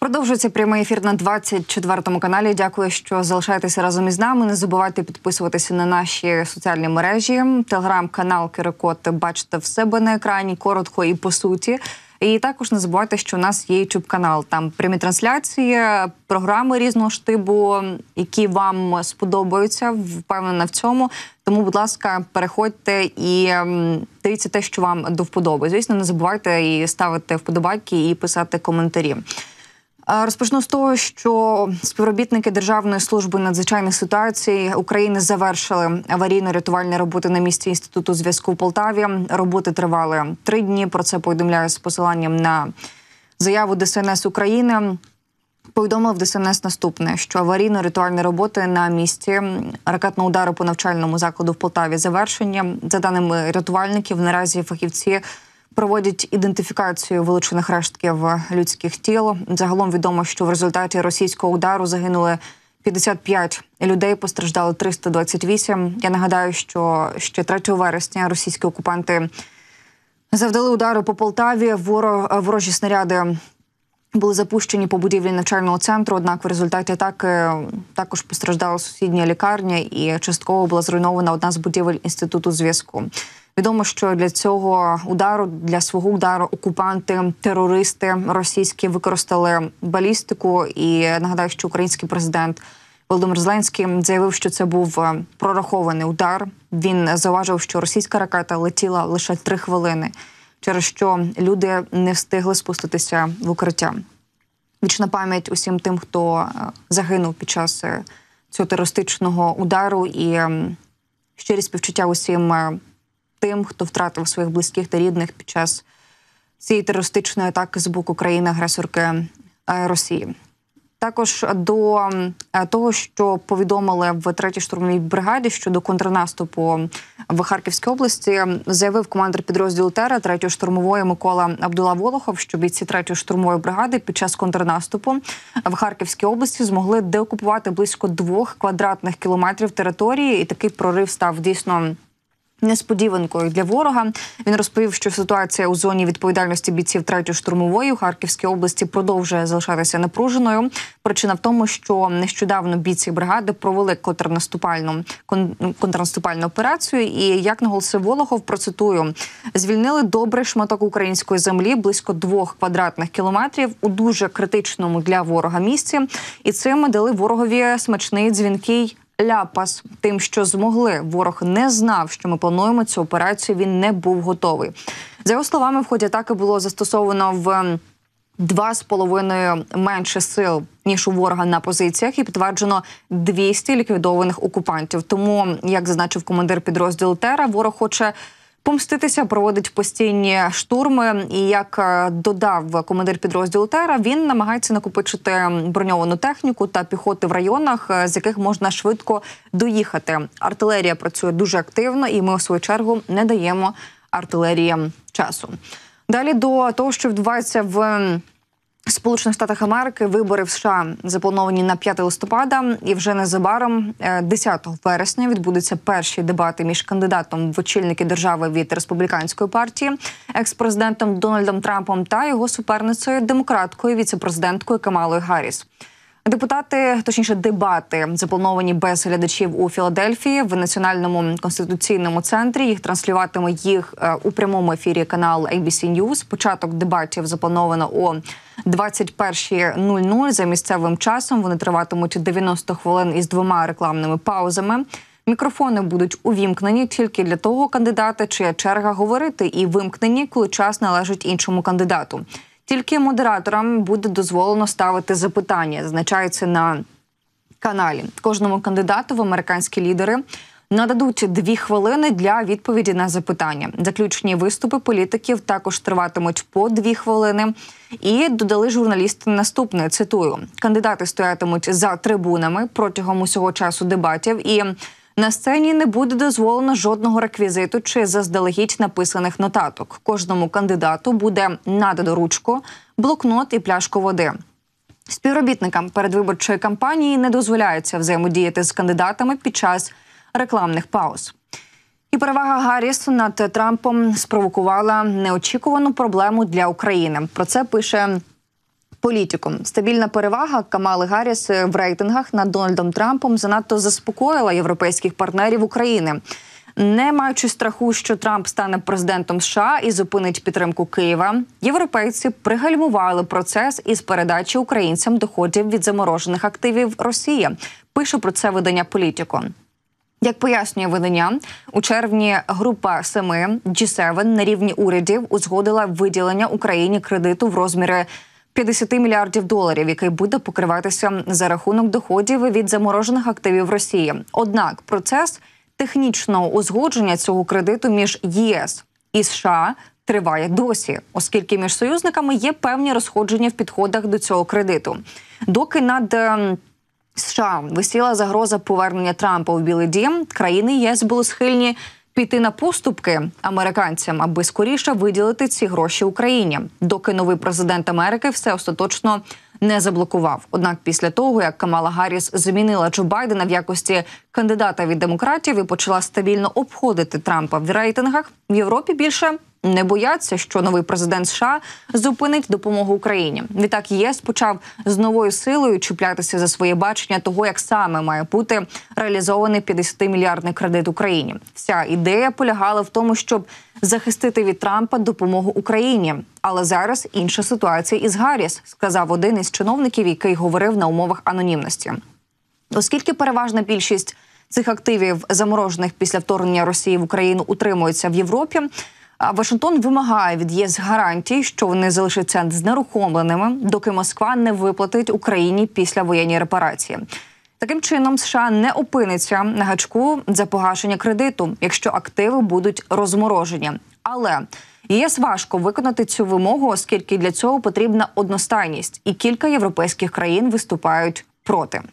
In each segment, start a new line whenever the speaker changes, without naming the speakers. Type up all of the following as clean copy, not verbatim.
Продовжується прямий ефір на 24-му каналі. Дякую, що залишаєтеся разом із нами. Не забувайте підписуватися на наші соціальні мережі. Телеграм-канал «Кирикот» бачите в себе на екрані, коротко і по суті. І також не забувайте, що у нас є YouTube-канал. Там прямі трансляції, програми різного штибу, які вам сподобаються, впевнена в цьому. Тому, будь ласка, переходьте і дивіться те, що вам до вподоби. Звісно, не забувайте і ставити вподобайки, і писати коментарі. Розпочну з того, що співробітники Державної служби надзвичайних ситуацій України завершили аварійно-рятувальні роботи на місці Інституту зв'язку в Полтаві. Роботи тривали 3 дні. Про це повідомляє з посиланням на заяву ДСНС України. Повідомив ДСНС наступне, що аварійно-рятувальні роботи на місці ракетного удару по навчальному закладу в Полтаві завершені. За даними рятувальників, наразі фахівці проводять ідентифікацію вилучених рештків людських тіл. Загалом відомо, що в результаті російського удару загинули 55 людей, постраждали 328. Я нагадаю, що ще 3 вересня російські окупанти завдали удару по Полтаві. Ворожі снаряди були запущені по будівлі навчального центру, однак в результаті атаки також постраждала сусідня лікарня і частково була зруйнована одна з будівель Інституту зв'язку. Відомо, що для цього удару, для свого удару окупанти, терористи російські використали балістику. І нагадаю, що український президент Володимир Зеленський заявив, що це був прорахований удар. Він зауважив, що російська ракета летіла лише 3 хвилини, через що люди не встигли спуститися в укриття. Вічна пам'ять усім тим, хто загинув під час цього терористичного удару, і щирі співчуття усім тим, хто втратив своїх близьких та рідних під час цієї терористичної атаки з боку країни-агресорки Росії. Також до того, що повідомили в 3-й штурмовій бригаді щодо контрнаступу в Харківській області, заявив командир підрозділу ТЕРА 3-ї штурмової Микола Абдулла Волохов, що бійці 3-ї штурмової бригади під час контрнаступу в Харківській області змогли деокупувати близько 2 квадратних кілометрів території, і такий прорив став дійсно несподіванкою для ворога. Він розповів, що ситуація у зоні відповідальності бійців 3-ї штурмової у Харківській області продовжує залишатися напруженою. Причина в тому, що нещодавно бійці бригади провели контрнаступальну операцію і, як наголосив Волохов, процитую, звільнили добрий шматок української землі, близько 2 квадратних кілометрів у дуже критичному для ворога місці. І цим дали ворогові смачний дзвінкий ляпас. Тим, що змогли. Ворог не знав, що ми плануємо цю операцію, він не був готовий. За його словами, в ході атаки було застосовано в 2,5 менше сил, ніж у ворога на позиціях, і підтверджено 200 ліквідованих окупантів. Тому, як зазначив командир підрозділу ТЕРА, ворог хоче помститися, проводить постійні штурми. І, як додав командир підрозділу ТЕРА, він намагається накопичити броньовану техніку та піхоти в районах, з яких можна швидко доїхати. Артилерія працює дуже активно, і ми, у свою чергу, не даємо артилерії часу. Далі до того, що відбувається в Сполучених Штатах Америки. Вибори в США заплановані на 5 листопада, і вже незабаром, 10 вересня, відбудуться перші дебати між кандидатом в очільники держави від республіканської партії, екс-президентом Дональдом Трампом, та його суперницею, демократкою, віце-президенткою Камалою Гарріс. Дебати заплановані без глядачів у Філадельфії в Національному конституційному центрі. Їх транслюватиме у прямому ефірі канал ABC News. Початок дебатів заплановано о 21:00 за місцевим часом. Вони триватимуть 90 хвилин із 2 рекламними паузами. Мікрофони будуть увімкнені тільки для того кандидата, чия черга говорити, і вимкнені, коли час належить іншому кандидату. Тільки модераторам буде дозволено ставити запитання, зазначається на каналі. Кожному кандидату американські лідери нададуть 2 хвилини для відповіді на запитання. Заключні виступи політиків також триватимуть по 2 хвилини. І додали журналісти наступне, цитую, «Кандидати стоятимуть за трибунами протягом усього часу дебатів, і на сцені не буде дозволено жодного реквізиту чи заздалегідь написаних нотаток. Кожному кандидату буде надано ручку, блокнот і пляшку води. Співробітникам передвиборчої кампанії не дозволяється взаємодіяти з кандидатами під час рекламних пауз». І перевага Гарріс над Трампом спровокувала неочікувану проблему для України. Про це пише Політику. Стабільна перевага Камали Гарріс в рейтингах над Дональдом Трампом занадто заспокоїла європейських партнерів України. Не маючи страху, що Трамп стане президентом США і зупинить підтримку Києва, європейці пригальмували процес із передачі українцям доходів від заморожених активів Росії. Пише про це видання «Політико». Як пояснює видання, у червні група 7 G7 на рівні урядів узгодила виділення Україні кредиту в розмірі $50 мільярдів, який буде покриватися за рахунок доходів від заморожених активів Росії. Однак процес технічного узгодження цього кредиту між ЄС і США триває досі, оскільки між союзниками є певні розходження в підходах до цього кредиту. Доки над США висіла загроза повернення Трампа у Білий дім, країни ЄС були схильні піти на поступки американцям, аби скоріше виділити ці гроші Україні, доки новий президент Америки все остаточно не заблокував. Однак після того, як Камала Гарріс замінила Джо Байдена в якості кандидата від демократів і почала стабільно обходити Трампа в рейтингах, в Європі більше не бояться, що новий президент США зупинить допомогу Україні. Відтак ЄС почав з новою силою чіплятися за своє бачення того, як саме має бути реалізований 50-мільярдний кредит Україні. Вся ідея полягала в тому, щоб захистити від Трампа допомогу Україні. Але зараз інша ситуація із Гарріс, сказав один із чиновників, який говорив на умовах анонімності. Оскільки переважна більшість цих активів, заморожених після вторгнення Росії в Україну, утримуються в Європі, Вашингтон вимагає від ЄС гарантій, що вони залишаться знерухомленими, доки Москва не виплатить Україні післявоєнні репарації. Таким чином, США не опиниться на гачку за погашення кредиту, якщо активи будуть розморожені. Але ЄС важко виконати цю вимогу, оскільки для цього потрібна одностайність, і кілька європейських країн виступають проти.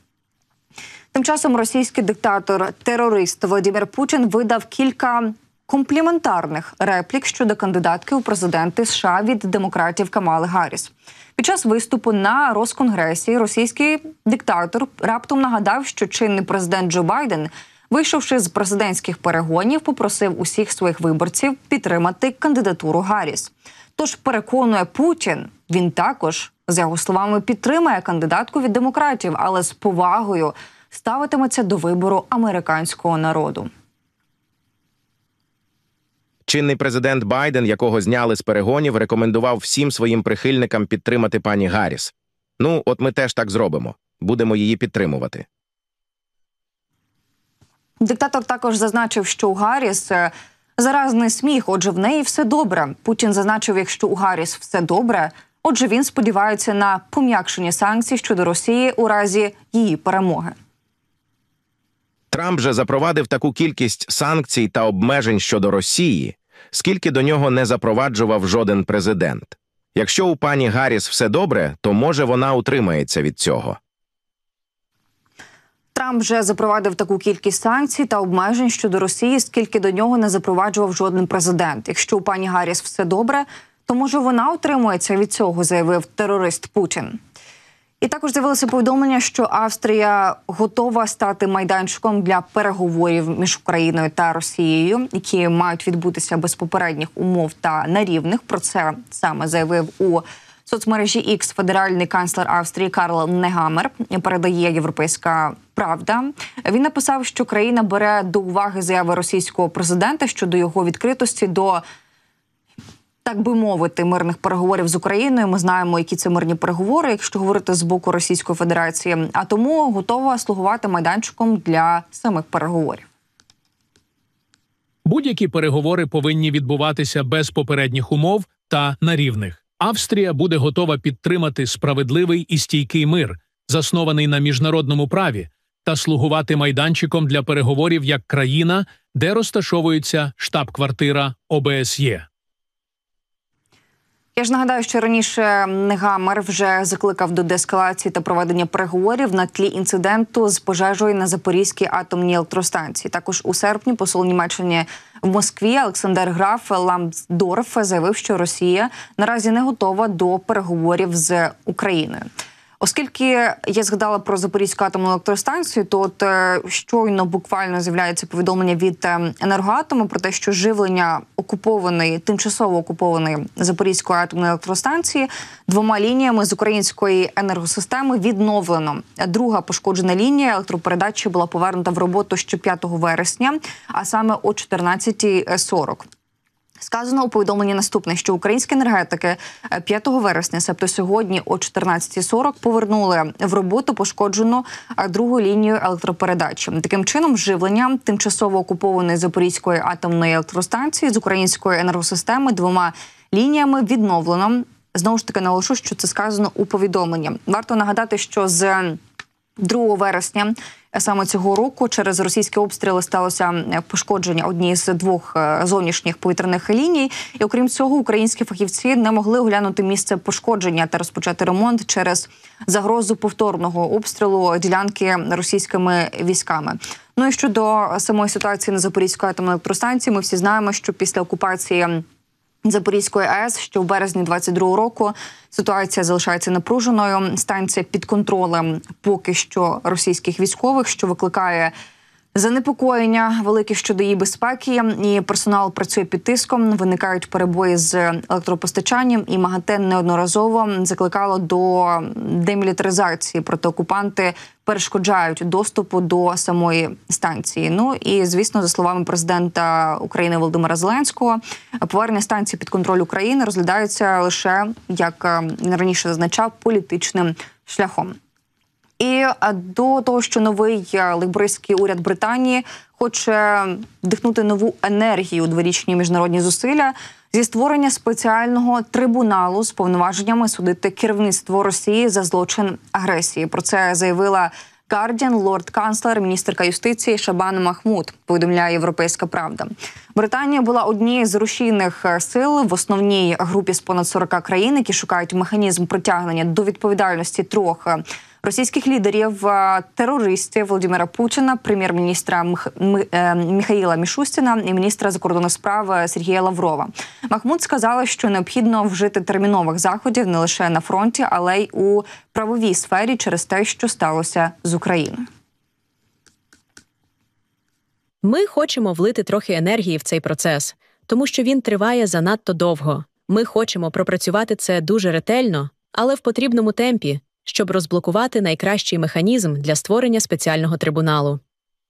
Тим часом російський диктатор-терорист Володимир Путін видав кілька компліментарних реплік щодо кандидатки у президенти США від демократів Камали Гарріс. Під час виступу на Росконгресі російський диктатор раптом нагадав, що чинний президент Джо Байден, вийшовши з президентських перегонів, попросив усіх своїх виборців підтримати кандидатуру Гарріс. Тож, переконує Путін, він також, за його словами, підтримає кандидатку від демократів, але з повагою ставитиметься до вибору американського народу.
Чинний президент Байден, якого зняли з перегонів, рекомендував всім своїм прихильникам підтримати пані Гарріс. Ну, от ми теж так зробимо. Будемо її підтримувати.
Диктатор також зазначив, що у Гарріс заразний сміх, отже, в неї все добре. Путін зазначив, якщо у Гарріс все добре, отже, він сподівається на пом'якшення санкцій щодо Росії у разі її перемоги.
Трамп же запровадив таку кількість санкцій та обмежень щодо Росії, скільки до нього не запроваджував жоден президент. Якщо у пані Гарріс все добре, то, може, вона утримається від цього.
Трамп вже запровадив таку кількість санкцій та обмежень щодо Росії, скільки до нього не запроваджував жоден президент. Якщо у пані Гарріс все добре, то, може, вона утримується від цього, заявив терорист Путін. І також з'явилося повідомлення, що Австрія готова стати майданчиком для переговорів між Україною та Росією, які мають відбутися без попередніх умов та на рівних. Про це саме заявив у соцмережі X федеральний канцлер Австрії Карл Негамер, передає «Європейська правда». Він написав, що країна бере до уваги заяви російського президента щодо його відкритості до, так би мовити, мирних переговорів з Україною. Ми знаємо, які це мирні переговори, якщо говорити з боку Російської Федерації, а тому готова слугувати майданчиком для самих переговорів.
Будь-які переговори повинні відбуватися без попередніх умов та на рівних. Австрія буде готова підтримати справедливий і стійкий мир, заснований на міжнародному праві, та слугувати майданчиком для переговорів як країна, де розташовується штаб-квартира ОБСЄ.
Я ж нагадаю, що раніше Негамер вже закликав до деескалації та проведення переговорів на тлі інциденту з пожежею на Запорізькій атомній електростанції. Також у серпні посол Німеччини в Москві Олександр Граф Ламсдорф заявив, що Росія наразі не готова до переговорів з Україною. Оскільки я згадала про Запорізьку атомну електростанцію, то от щойно буквально з'являється повідомлення від Енергоатому про те, що живлення тимчасово окупованої Запорізької атомної електростанції 2 лініями з української енергосистеми відновлено. Друга пошкоджена лінія електропередачі була повернута в роботу ще 5 вересня, а саме о 14:40. Сказано у повідомленні наступне, що українські енергетики 5 вересня, себто сьогодні о 14:40, повернули в роботу пошкоджену другу лінію електропередачі. Таким чином, живлення тимчасово окупованої Запорізької атомної електростанції з української енергосистеми 2 лініями відновлено. Знову ж таки, наголошу, що це сказано у повідомленні. Варто нагадати, що з 2 вересня саме цього року через російські обстріли сталося пошкодження однієї з 2 зовнішніх повітряних ліній. І окрім цього, українські фахівці не могли оглянути місце пошкодження та розпочати ремонт через загрозу повторного обстрілу ділянки російськими військами. Ну і щодо самої ситуації на Запорізькій атомній електростанції, ми всі знаємо, що після окупації Запорізької АЕС, що в березні 22-го року ситуація залишається напруженою. Станція під контролем поки що російських військових, що викликає занепокоєння велике щодо її безпеки. І персонал працює під тиском, виникають перебої з електропостачанням. І МАГАТЕ неодноразово закликало до демілітаризації, проте окупанти перешкоджають доступу до самої станції. Ну і, звісно, за словами президента України Володимира Зеленського, повернення станції під контроль України розглядається лише, як він раніше зазначав, політичним шляхом. І до того, що новий лейбористський уряд Британії хоче вдихнути нову енергію у 2-річні міжнародні зусилля зі створення спеціального трибуналу з повноваженнями судити керівництво Росії за злочин агресії. Про це заявила Guardian, лорд-канцлер, міністерка юстиції Шабана Махмуд, повідомляє «Європейська правда». Британія була однією з рушійних сил в основній групі з понад 40 країн, які шукають механізм притягнення до відповідальності 3 російських лідерів, терористів Володимира Путіна, прем'єр-міністра Міхаїла Мішустіна і міністра закордонних справ Сергія Лаврова. Махмуд сказала, що необхідно вжити термінових заходів не лише на фронті, але й у правовій сфері через те, що сталося з Україною.
Ми хочемо влити трохи енергії в цей процес, тому що він триває занадто довго. Ми хочемо пропрацювати це дуже ретельно, але в потрібному темпі, щоб розблокувати найкращий механізм для створення спеціального трибуналу.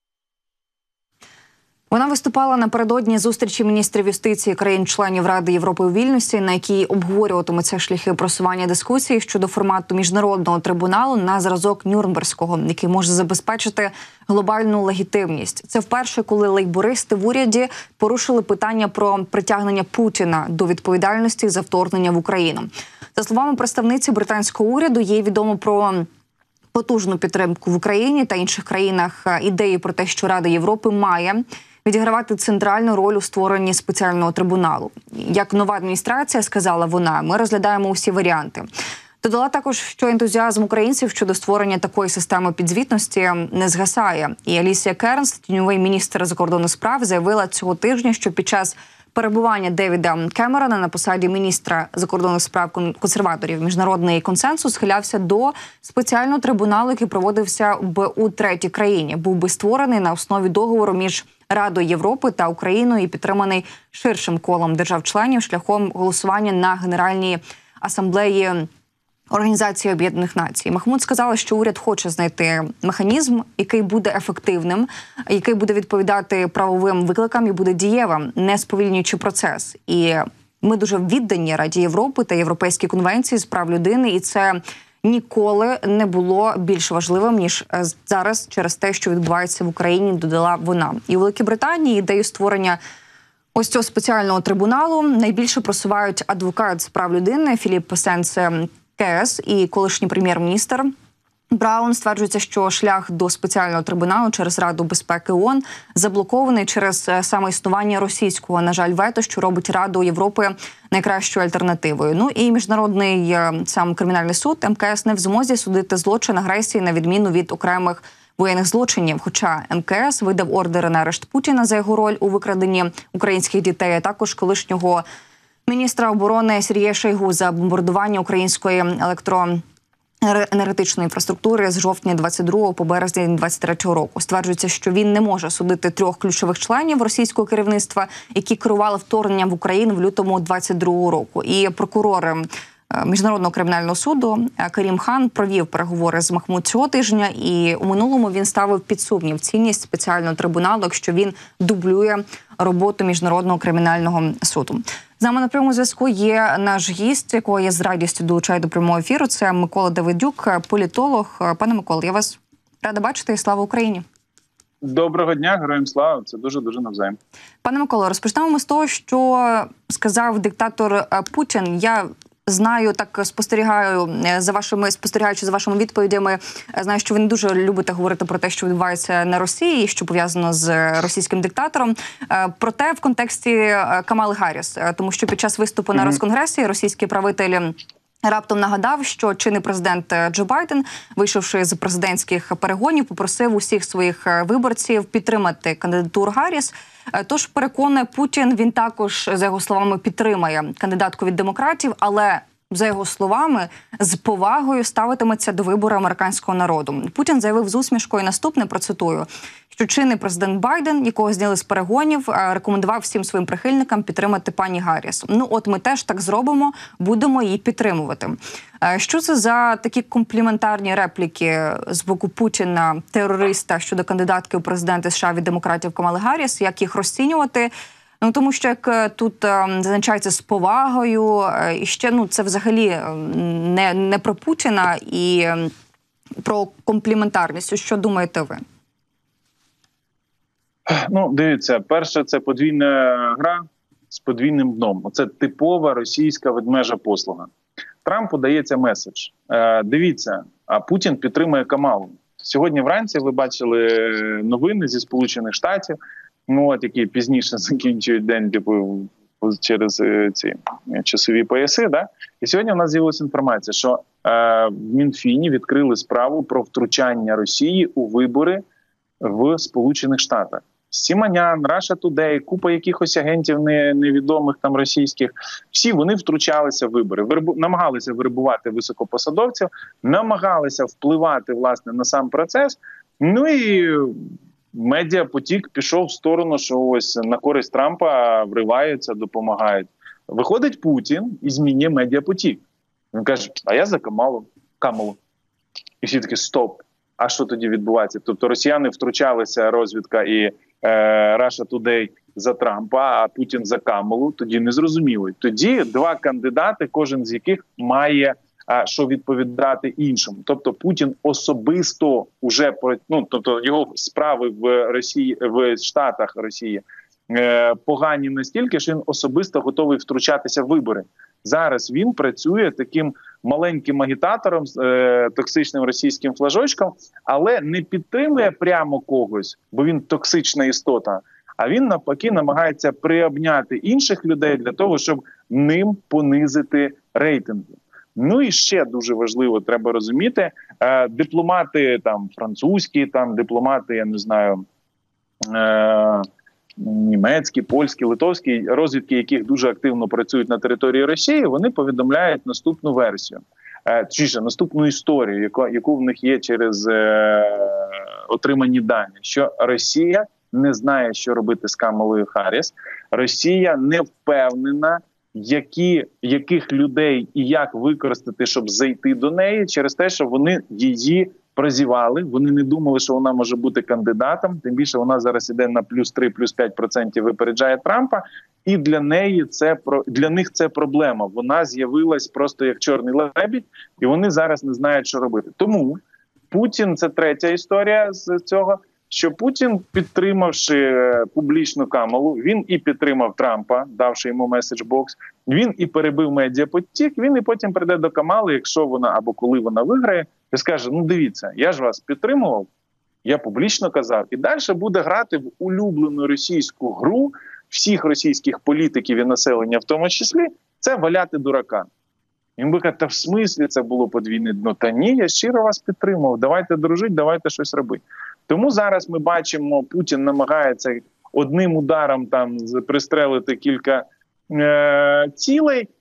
Вона виступала напередодні зустрічі міністрів юстиції країн-членів Ради Європи у Вільнюсі, на якій обговорюватимуться шляхи просування дискусії щодо формату міжнародного трибуналу на зразок Нюрнберзького, який може забезпечити глобальну легітимність. Це вперше, коли лейбористи в уряді порушили питання про притягнення Путіна до відповідальності за вторгнення в Україну. За словами представниці британського уряду, їй відомо про потужну підтримку в Україні та інших країнах ідеї про те, що Рада Європи має відігравати центральну роль у створенні спеціального трибуналу. Як нова адміністрація, сказала вона, ми розглядаємо усі варіанти. Додала також, що ентузіазм українців щодо створення такої системи підзвітності не згасає. І Алісія Кернс, тіньовий міністр закордонних справ, заявила цього тижня, що під час перебування Девіда Кемерона на посаді міністра закордонних справ консерваторів міжнародний консенсус схилявся до спеціального трибуналу, який проводився б у третій країні. Був би створений на основі договору між Радою Європи та Україною і підтриманий ширшим колом держав-членів шляхом голосування на Генеральній асамблеї Організації Об'єднаних Націй. Махмуд сказала, що уряд хоче знайти механізм, який буде ефективним, який буде відповідати правовим викликам і буде дієвим, не сповільнюючи процес. І ми дуже віддані Раді Європи та Європейській конвенції з прав людини, і це ніколи не було більш важливим, ніж зараз через те, що відбувається в Україні, додала вона. І у Великій Британії ідею створення ось цього спеціального трибуналу найбільше просувають адвокат з прав людини Філіп Сенс КС і колишній прем'єр-міністр Браун. Стверджується, що шлях до спеціального трибуналу через Раду безпеки ООН заблокований через саме існування російського, на жаль, вето, що робить Раду Європи найкращою альтернативою. Ну і Міжнародний сам кримінальний суд МКС не в змозі судити злочин агресії на відміну від окремих воєнних злочинів. Хоча МКС видав ордери на арешт Путіна за його роль у викраденні українських дітей, а також колишнього міністра оборони Сергія Шойгу за бомбардування української енергетичної інфраструктури з жовтня 22 по березень 23 року. Стверджується, що він не може судити 3 ключових членів російського керівництва, які керували вторгненням в Україну в лютому 22 року. І прокурор Міжнародного кримінального суду Карім Хан провів переговори з Махмуд цього тижня, і у минулому він ставив під сумнів цінність спеціального трибуналу, якщо він дублює роботу Міжнародного кримінального суду. З нами на прямому зв'язку є наш гість, якого я з радістю долучаю до прямого ефіру. Це Микола Давидюк, політолог. Пане Миколо, я вас рада бачити і слава Україні.
Доброго дня, героям слава. Це дуже-дуже навзаєм.
Пане Миколо, розпочнемо ми з того, що сказав диктатор Путін. Я знаю, так спостерігаючи за вашими відповідями, знаю, що ви не дуже любите говорити про те, що відбувається на Росії, що пов'язано з російським диктатором. Проте в контексті Камали Гарріс, тому що під час виступу на Росконгресі російський правитель раптом нагадав, що чинний президент Джо Байден, вийшовши з президентських перегонів, попросив усіх своїх виборців підтримати кандидатуру Гарріс. Тож, переконує Путін, він також, за його словами, підтримає кандидатку від демократів, але, за його словами, з повагою ставитиметься до вибору американського народу. Путін заявив з усмішкою наступне, процитую, що чинний президент Байден, якого зняли з перегонів, рекомендував всім своїм прихильникам підтримати пані Гарріс. Ну от ми теж так зробимо, будемо її підтримувати. Що це за такі компліментарні репліки з боку Путіна, терориста, щодо кандидатки у президенти США від демократів Камали Гарріс? Як їх розцінювати? Ну, тому що, як тут зазначається, з повагою, і ще, це взагалі не про Путіна і про компліментарність. Що думаєте ви?
Дивіться, перше, це подвійна гра з подвійним дном. Це типова російська ведмежа послуга. Трампу дається меседж. Дивіться, а Путін підтримує Камалу. Сьогодні вранці ви бачили новини зі Сполучених Штатів, які пізніше закінчують день, через ці часові пояси. Да? І сьогодні у нас з'явилася інформація, що в Мінфіні відкрили справу про втручання Росії у вибори в Сполучених Штатах. Сіманян, Russia Today, купа якихось агентів невідомих там російських, всі вони втручалися в вибори, намагалися вербувати високопосадовців, намагалися впливати, власне, на сам процес. І медіапотік пішов в сторону, що ось на користь Трампа вриваються, допомагають. Виходить Путін і змінює медіапотік. Він каже, а я за Камалу. І всі такі, стоп. А що тоді відбувається? Тобто росіяни втручалися, розвідка і Russia Today за Трампа, а Путін за Камалу. Тоді не зрозуміло. Тоді два кандидати, кожен з яких має що відповідати іншому. Тобто Путін особисто уже, тобто його справи в Росії, в Штатах Росії погані настільки, що він особисто готовий втручатися в вибори. Зараз він працює таким маленьким агітатором, токсичним російським флажочком, але не підтримує прямо когось, бо він токсична істота, а він навпаки намагається приобняти інших людей для того, щоб ним понизити рейтинги. І ще дуже важливо, треба розуміти, дипломати там французькі, дипломати, я не знаю, німецькі, польські, литовські, розвідки, яких дуже активно працюють на території Росії, вони повідомляють наступну версію, наступну історію, яку в них є через отримані дані, що Росія не знає, що робити з Камалою Харріс, Росія не впевнена, яких людей і як використати, щоб зайти до неї, через те, що вони її прозівали, вони не думали, що вона може бути кандидатом, тим більше вона зараз іде на плюс 3, плюс 5% випереджає Трампа, і для них це проблема. Вона з'явилась просто як чорний лебідь, і вони зараз не знають, що робити. Тому Путін – це третя історія з цього, що Путін, підтримавши публічно Камалу, він і підтримав Трампа, давши йому меседж-бокс, він і перебив медіапотік, він і потім прийде до Камали, якщо вона або коли вона виграє, і скаже, дивіться, я ж вас підтримував, я публічно казав, і далі буде грати в улюблену російську гру всіх російських політиків і населення в тому числі, це валяти дурака. Він би казав, та в смислі це було подвійне дно? Та ні, я щиро вас підтримував, давайте дружити, давайте щось робити. Тому зараз ми бачимо, Путін намагається одним ударом пристрелити кілька цілей,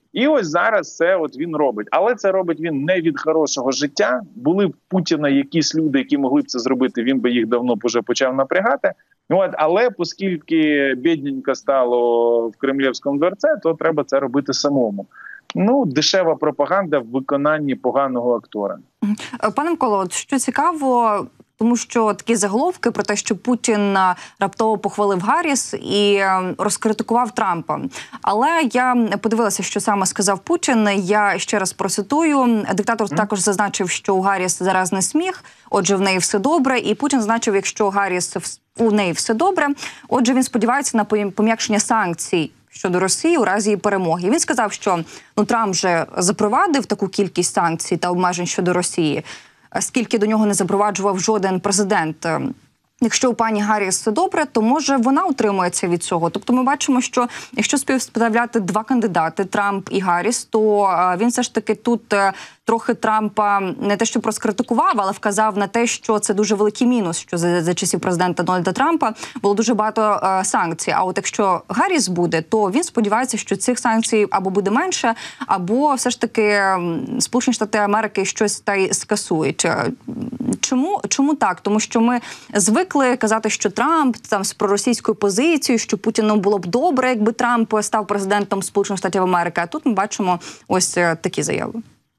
І ось зараз це він робить. Але це робить він не від хорошого життя. Були б Путіна якісь люди, які могли б це зробити, він би їх давно вже почав напрягати. Але оскільки бідненько стало в Кремлівському дворці, то треба це робити самому. Дешева пропаганда в виконанні поганого актора.
Пане Миколо, що цікаво, тому що такі заголовки про те, що Путін раптово похвалив Гарріс і розкритикував Трампа. Але я подивилася, що саме сказав Путін. Я ще раз процитую. Диктатор також зазначив, що у Гарріс заразний сміх, отже, в неї все добре. І Путін зазначив, якщо Гарріс у неї все добре, отже, він сподівається на пом'якшення санкцій щодо Росії у разі її перемоги. Він сказав, що Трамп вже запровадив таку кількість санкцій та обмежень щодо Росії, скільки до нього не запроваджував жоден президент. Якщо у пані Гарріс все добре, то, може, вона утримується від цього. Тобто ми бачимо, що якщо співставляти два кандидати, Трамп і Гарріс, то він все ж таки тут трохи Трампа не те, що розкритикував, але вказав на те, що це дуже великий мінус, що за часів президента Дональда Трампа було дуже багато санкцій. А от якщо Гарріс буде, то він сподівається, що цих санкцій або буде менше, або все ж таки Сполучені Штати Америки щось та й скасують. Чому так? Тому що ми звикли казати, що Трамп там з проросійською позицією, що Путіну було б добре, якби Трамп став президентом Сполучених Штатів Америки. А тут ми бачимо ось такі заяви.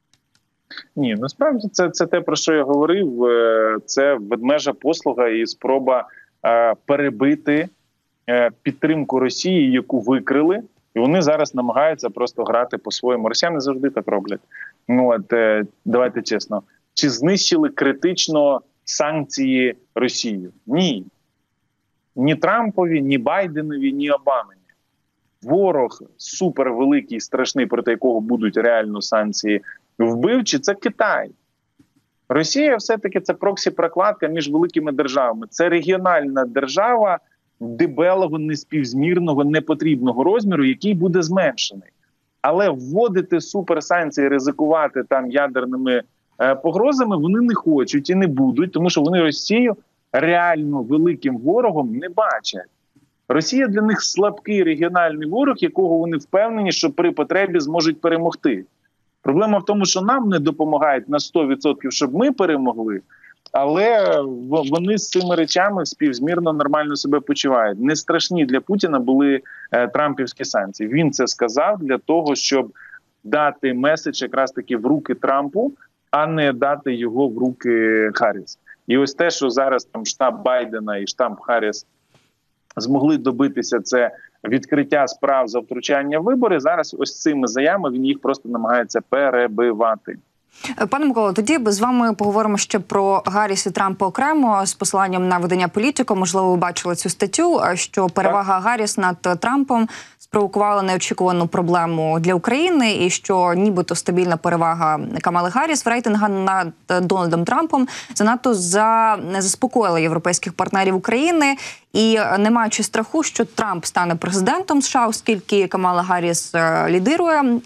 Ні, насправді це те, про що я говорив. Це ведмежа послуга і спроба перебити підтримку Росії, яку викрили. І вони зараз намагаються просто грати по-своєму. Росіяни завжди так роблять. Давайте чесно. Чи знищили критично санкції Росію? Ні. Ні Трампові, ні Байденові, ні Обамі. Ворог супервеликий, страшний, проти якого будуть реально санкції вбивчі, це Китай. Росія все-таки це проксі-прокладка між великими державами. Це регіональна держава дебелого, неспівзмірного, непотрібного розміру, який буде зменшений. Але вводити суперсанкції, ризикувати там ядерними погрозами вони не хочуть і не будуть, тому що вони Росію реально великим ворогом не бачать. Росія для них слабкий регіональний ворог, якого вони впевнені, що при потребі зможуть перемогти. Проблема в тому, що нам не допомагають на 100%, щоб ми перемогли, але вони з цими речами співзмірно нормально себе почувають. Не страшні для Путіна були трампівські санкції. Він це сказав для того, щоб дати меседж якраз таки в руки Трампу, а не дати його в руки Харріс. І ось те, що зараз там штаб Байдена і штаб Харріс змогли добитися, це відкриття справ за втручання в вибори, зараз ось цими заявами він їх просто намагається перебивати.
Пане Миколо, тоді з вами поговоримо ще про Гарріс і Трампа окремо з посиланням на видання «Політико». Можливо, ви бачили цю статтю, що перевага Гарріс над Трампом спровокувала неочікувану проблему для України і що нібито стабільна перевага Камали Гарріс в рейтингах над Дональдом Трампом занадто заспокоїла європейських партнерів України. І не маючи страху, що Трамп стане президентом США, оскільки Камала Гарріс лідирує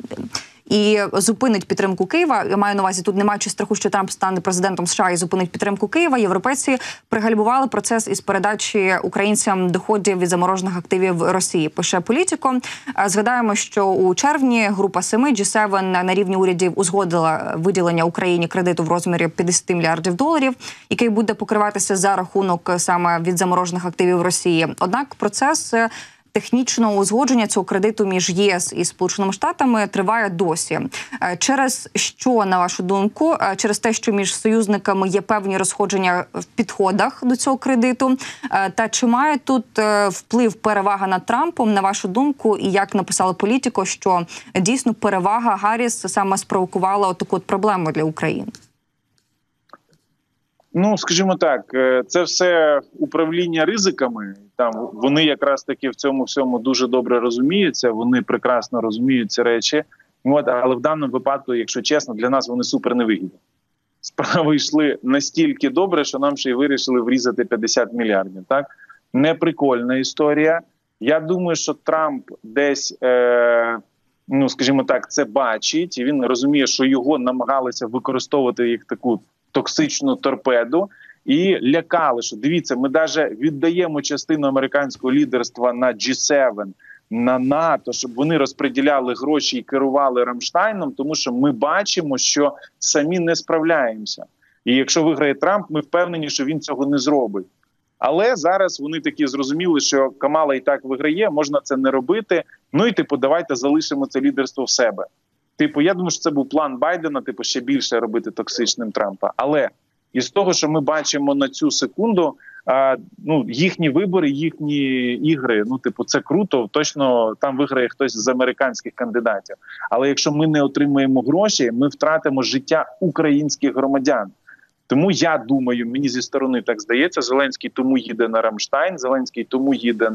і зупинить підтримку Києва. Я маю на увазі, тут не маючи страху, що Трамп стане президентом США і зупинить підтримку Києва, європейці пригальмували процес із передачі українцям доходів від заморожених активів Росії. Пише «Політико». Згадаємо, що у червні група 7 G7 на рівні урядів узгодила виділення Україні кредиту в розмірі $50 мільярдів, який буде покриватися за рахунок саме від заморожених активів Росії. Однак процес технічного узгодження цього кредиту між ЄС і Сполученими Штатами триває досі. Через що, на вашу думку, через те, що між союзниками є певні розходження в підходах до цього кредиту, та чи має тут вплив перевага над Трампом, на вашу думку, і як написало «Політико», що дійсно перевага Гарріс саме спровокувала таку проблему для України?
Скажімо так, це все управління ризиками. Там вони якраз таки в цьому всьому дуже добре розуміються, вони прекрасно розуміють ці речі. Але в даному випадку, якщо чесно, для нас вони супер невигідні. Справи йшли настільки добре, що нам ще й вирішили врізати 50 мільярдів. Так? Неприкольна історія. Я думаю, що Трамп десь, скажімо так, це бачить, і він розуміє, що його намагалися використовувати як таку токсичну торпеду і лякали, що дивіться, ми навіть віддаємо частину американського лідерства на G7, на НАТО, щоб вони розподіляли гроші і керували Рамштайном, тому що ми бачимо, що самі не справляємося. І якщо виграє Трамп, ми впевнені, що він цього не зробить. Але зараз вони такі зрозуміли, що Камала і так виграє, можна це не робити. Ну і давайте залишимо це лідерство в себе. Я думаю, що це був план Байдена, ще більше робити токсичним Трампа. Але із того, що ми бачимо на цю секунду, їхні вибори, їхні ігри, це круто, точно там виграє хтось з американських кандидатів. Але якщо ми не отримаємо гроші, ми втратимо життя українських громадян. Тому я думаю, мені зі сторони так здається, Зеленський тому їде на Рамштайн, Зеленський тому їде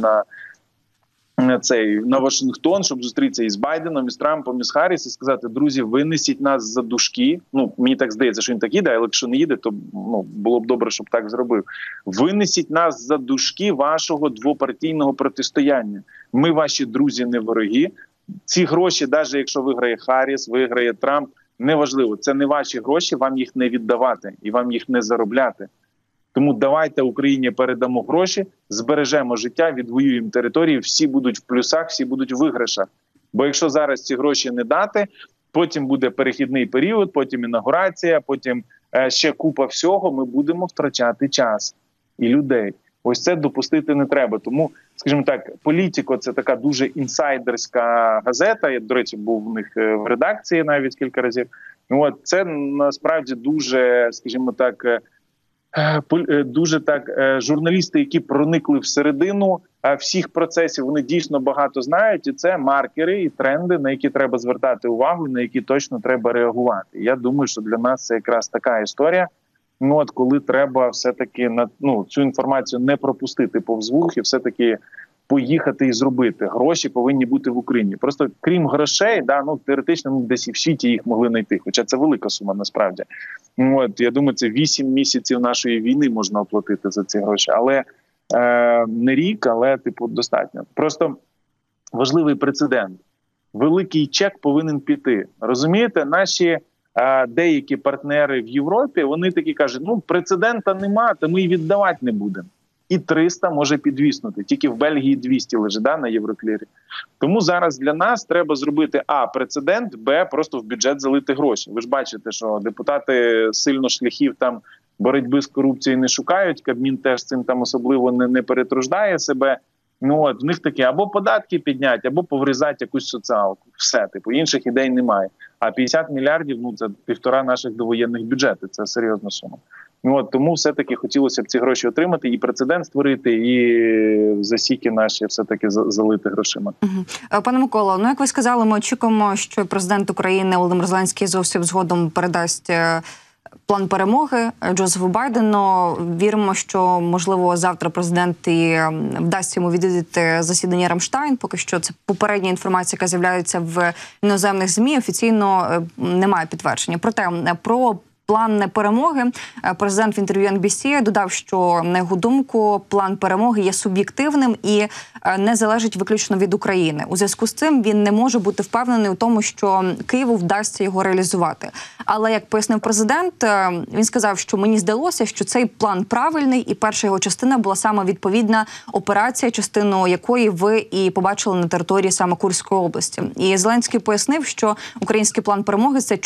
на Вашингтон, щоб зустрітися із Байденом, із Трампом, із Харріс і сказати: друзі, винесіть нас за дужки. Мені так здається, що він так їде, але якщо не їде, то було б добре, щоб так зробив. Винесіть нас за дужки вашого двопартійного протистояння. Ми ваші друзі, не вороги. Ці гроші, навіть якщо виграє Харріс, виграє Трамп, неважливо. Це не ваші гроші, вам їх не віддавати і вам їх не заробляти. Тому давайте Україні передамо гроші, збережемо життя, відвоюємо території, всі будуть в плюсах, всі будуть в виграшах. Бо якщо зараз ці гроші не дати, потім буде перехідний період, потім інаугурація, потім ще купа всього, ми будемо втрачати час і людей. Ось це допустити не треба. Тому, скажімо так, Політико – це така дуже інсайдерська газета. Я, до речі, був в них в редакції навіть кілька разів. Це насправді дуже, скажімо так, журналісти, які проникли всередину всіх процесів, вони дійсно багато знають, і це маркери і тренди, на які треба звертати увагу, на які точно треба реагувати. Я думаю, що для нас це якраз така історія, коли треба все-таки цю інформацію не пропустити повз вух і все-таки поїхати і зробити. Гроші повинні бути в Україні. Просто крім грошей, теоретично десь і в світі їх могли знайти, хоча це велика сума насправді. Я думаю, це 8 місяців нашої війни можна оплатити за ці гроші. Але не рік, але достатньо. Просто важливий прецедент. Великий чек повинен піти. Розумієте, наші деякі партнери в Європі, вони такі кажуть: прецедента нема, то ми і віддавати не будемо. І 300 може підвіснути. Тільки в Бельгії 200 лежить на Євроклірі. Тому зараз для нас треба зробити прецедент, просто в бюджет залити гроші. Ви ж бачите, що депутати сильно шляхів боротьби з корупцією не шукають, Кабмін теж цим особливо не перетруждає себе. В них таке: або податки підняти, або поврізати якусь соціалку. Все, інших ідей немає. А 50 мільярдів – це 1,5 наших довоєнних бюджетів. Це серйозна сума. Тому все-таки хотілося б ці гроші отримати, і прецедент створити, і засіки наші все-таки залити грошима.
Пане Миколо, як ви сказали, ми очікуємо, що президент України Володимир Зеленський зовсім згодом передасть план перемоги Джозефу Байдену. Віримо, що, можливо, завтра президент і вдасться йому відвідати засідання Рамштайн. Поки що це попередня інформація, яка з'являється в іноземних ЗМІ. Офіційно немає підтвердження. Проте, про план перемоги президент в інтерв'ю NBC додав, що, на його думку, план перемоги є суб'єктивним і не залежить виключно від України. У зв'язку з цим він не може бути впевнений у тому, що Києву вдасться його реалізувати. Але, як пояснив президент, він сказав, що мені здалося, що цей план правильний, і перша його частина була саме відповідна операція, частину якої ви і побачили на території саме Курської області. І Зеленський пояснив, що український план перемоги – це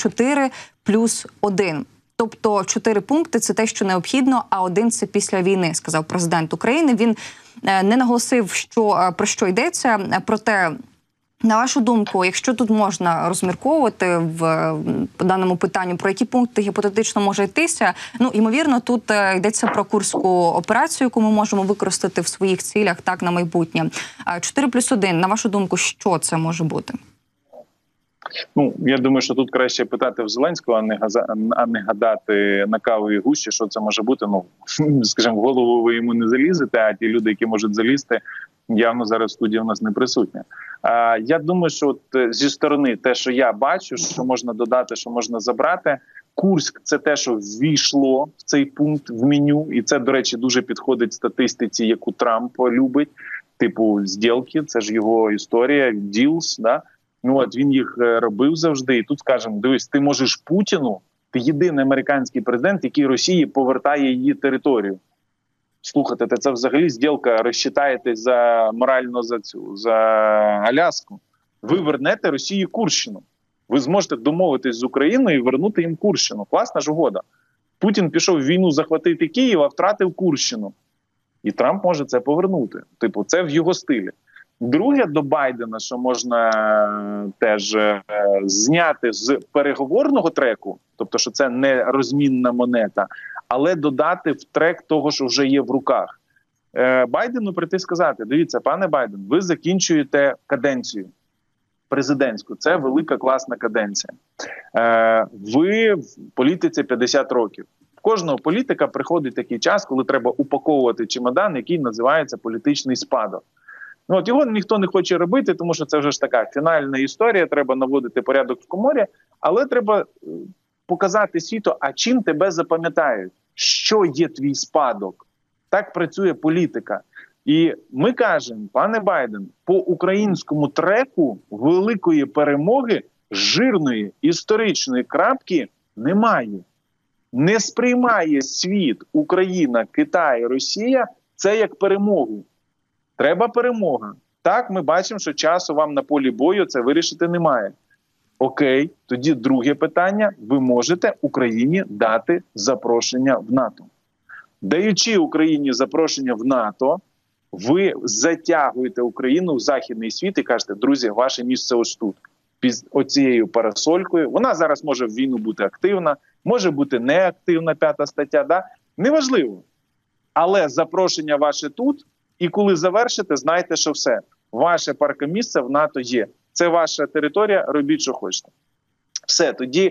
4+1. Тобто 4 пункти – це те, що необхідно, а 1 – це після війни, сказав президент України. Він не наголосив, про що йдеться. Проте, на вашу думку, якщо тут можна розмірковувати по даному питанню, про які пункти гіпотетично може йтися, ймовірно, тут йдеться про Курську операцію, яку ми можемо використати в своїх цілях на майбутнє. 4+1, на вашу думку, що це може бути?
Я думаю, що тут краще питати в Зеленського, а не гадати на кавовій гущі, що це може бути. Скажімо, в голову ви йому не залізете, а ті люди, які можуть залізти, явно зараз в студії у нас не присутні. Я думаю, що зі сторони те, що я бачу, що можна додати, що можна забрати, Курськ – це те, що ввійшло в цей пункт в меню, і це, до речі, дуже підходить статистиці, яку Трамп любить, типу зділки, це ж його історія, deals, да? Він їх робив завжди. І тут, скажемо, дивись, ти можеш Путіну, ти єдиний американський президент, який Росії повертає її територію. Слухайте, це взагалі зділка, розчитаєтесь морально за Аляску. Ви вернете Росії Курщину. Ви зможете домовитись з Україною і вернути їм Курщину. Класна ж угода. Путін пішов в війну захватити Київ, а втратив Курщину. І Трамп може це повернути. Типу, це в його стилі. Друге, до Байдена, що можна теж зняти з переговорного треку, тобто, що це не розмінна монета, але додати в трек того, що вже є в руках. Байдену прийти сказати: дивіться, пане Байден, ви закінчуєте каденцію президентську. Це велика, класна каденція. Ви в політиці 50 років. В кожного політика приходить такий час, коли треба упаковувати чемодан, який називається політичний спадок. Ну, от його ніхто не хоче робити, тому що це вже ж така фінальна історія, треба наводити порядок в коморі, але треба показати світу, а чим тебе запам'ятають, що є твій спадок. Так працює політика. І ми кажемо, пане Байден, по українському треку великої перемоги, жирної історичної крапки немає. Не сприймає світ Україна, Китай, Росія це як перемогу. Треба перемога. Так, ми бачимо, що часу вам на полі бою це вирішити немає. Окей, тоді друге питання. Ви можете Україні дати запрошення в НАТО. Даючи Україні запрошення в НАТО, ви затягуєте Україну в західний світ і кажете: друзі, ваше місце ось тут, під оцією парасолькою. Вона зараз може в війну бути активна, може бути неактивна, 5-та стаття, да? Неважливо. Але запрошення ваше тут, і коли завершите, знайте, що все. Ваше паркомісце в НАТО є. Це ваша територія, робіть, що хочете. Все, тоді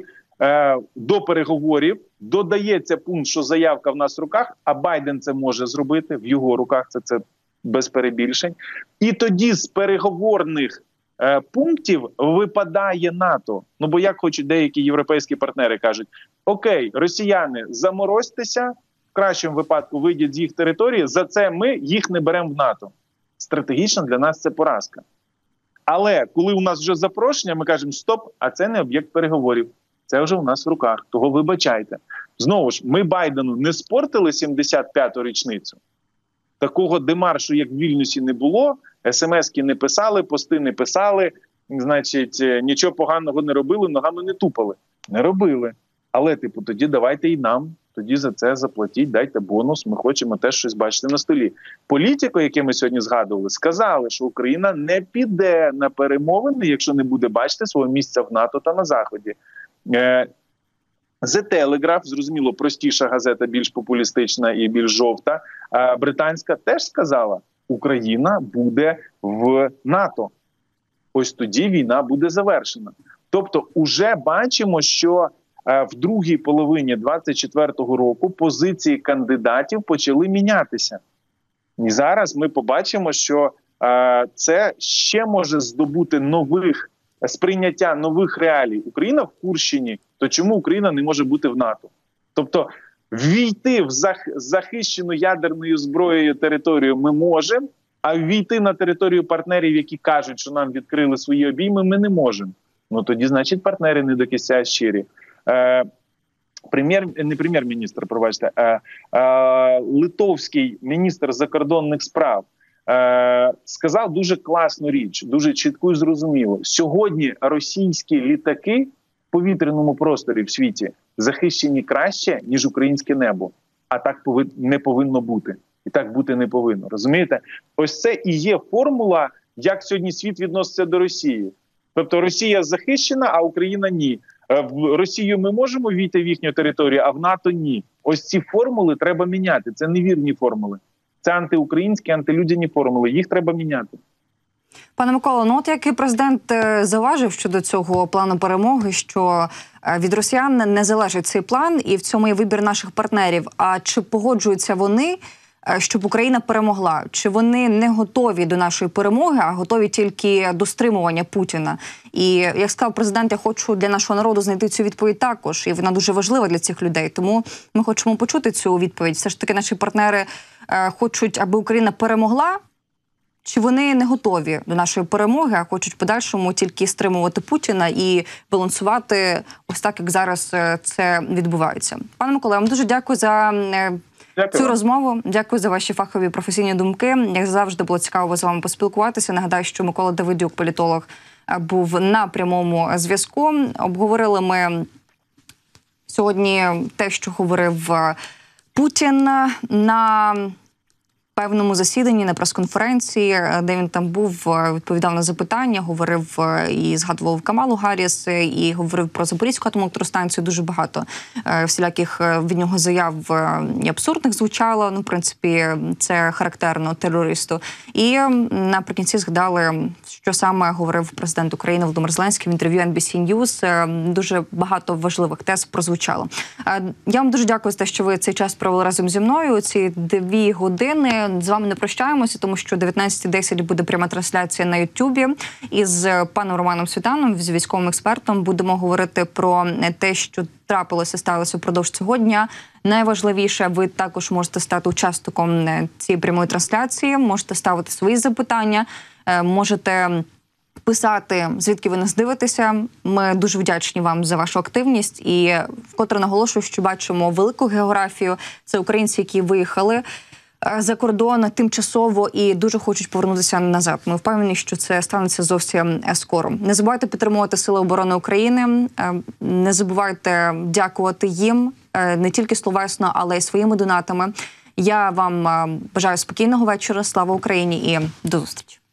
до переговорів додається пункт, що заявка в нас в руках, а Байден це може зробити, в його руках це без перебільшень. І тоді з переговорних пунктів випадає НАТО. Ну, бо як хочуть деякі європейські партнери, кажуть: окей, росіяни, заморозьтеся, в кращому випадку вийдіть з їх території, за це ми їх не беремо в НАТО. Стратегічно для нас це поразка. Але коли у нас вже запрошення, ми кажемо: стоп, а це не об'єкт переговорів. Це вже у нас в руках, того вибачайте. Знову ж, ми Байдену не спортили 75-ту річницю. Такого демаршу, як в Вільнюсі, не було, смс-ки не писали, пости не писали, значить, нічого поганого не робили, ногами не тупали. Не робили. Але, тоді давайте і нам, тоді за це заплатіть, дайте бонус, ми хочемо теж щось бачити на столі. Політико, яке ми сьогодні згадували, сказали, що Україна не піде на перемовини, якщо не буде бачити свого місця в НАТО та на Заході. The Telegraph, зрозуміло, простіша газета, більш популістична і більш жовта, британська, теж сказала: Україна буде в НАТО. Ось тоді війна буде завершена. Тобто уже бачимо, що в другій половині 24-го року позиції кандидатів почали мінятися. І зараз ми побачимо, що це ще може здобути сприйняття нових реалій. Україна в Курщині, то чому Україна не може бути в НАТО? Тобто ввійти в захищену ядерною зброєю територію ми можемо, а ввійти на територію партнерів, які кажуть, що нам відкрили свої обійми, ми не можемо. Ну тоді, значить, партнери не до кінця щирі. Литовський міністр закордонних справ сказав дуже класну річ, дуже чітку і зрозуміло. Сьогодні російські літаки в повітряному просторі в світі захищені краще, ніж українське небо. А так не повинно бути. І так бути не повинно. Розумієте? Ось це і є формула, як сьогодні світ відноситься до Росії. Тобто Росія захищена, а Україна ні. В Росію ми можемо війти в їхню територію, а в НАТО ні. Ось ці формули треба міняти. Це невірні формули. Це антиукраїнські, антилюдяні формули. Їх треба міняти.
Пане Миколо, ну от як і президент зауважив щодо цього плану перемоги, що від росіян не залежить цей план, і в цьому є вибір наших партнерів. А чи погоджуються вони, щоб Україна перемогла? Чи вони не готові до нашої перемоги, а готові тільки до стримування Путіна? І, як сказав президент, я хочу для нашого народу знайти цю відповідь також. І вона дуже важлива для цих людей. Тому ми хочемо почути цю відповідь. Все ж таки наші партнери хочуть, аби Україна перемогла? Чи вони не готові до нашої перемоги, а хочуть в подальшому тільки стримувати Путіна і балансувати ось так, як зараз це відбувається? Пане Миколо, я вам дуже дякую за
Дякую
цю
вам.
розмову. Дякую за ваші фахові професійні думки. Як завжди, було цікаво з вами поспілкуватися. Нагадаю, що Микола Давидюк, політолог, був на прямому зв'язку. Обговорили ми сьогодні те, що говорив Путін на певному засіданні, на прес-конференції, де він там був, відповідав на запитання, говорив і згадував Камалу Гарріс, і говорив про Запорізьку атомну електростанцію. Дуже багато всіляких від нього заяв і абсурдних звучало. Ну, в принципі, це характерно терористу. І наприкінці згадали, що саме говорив президент України Володимир Зеленський в інтерв'ю NBC News. Дуже багато важливих тез прозвучало. Я вам дуже дякую за те, що ви цей час провели разом зі мною. Ці 2 години. З вами не прощаємося, тому що о 19:10 буде пряма трансляція на Ютубі. Із паном Романом Світаном, з військовим експертом, будемо говорити про те, що сталося впродовж цього дня. Найважливіше, ви також можете стати учасником цієї прямої трансляції, можете ставити свої запитання, можете писати, звідки ви нас дивитеся. Ми дуже вдячні вам за вашу активність і вкотре наголошую, що бачимо велику географію. Це українці, які виїхали за кордон тимчасово і дуже хочуть повернутися назад. Ми впевнені, що це станеться зовсім скоро. Не забувайте підтримувати Сили оборони України. Не забувайте дякувати їм не тільки словесно, але й своїми донатами. Я вам бажаю спокійного вечора. Слава Україні і до зустрічі.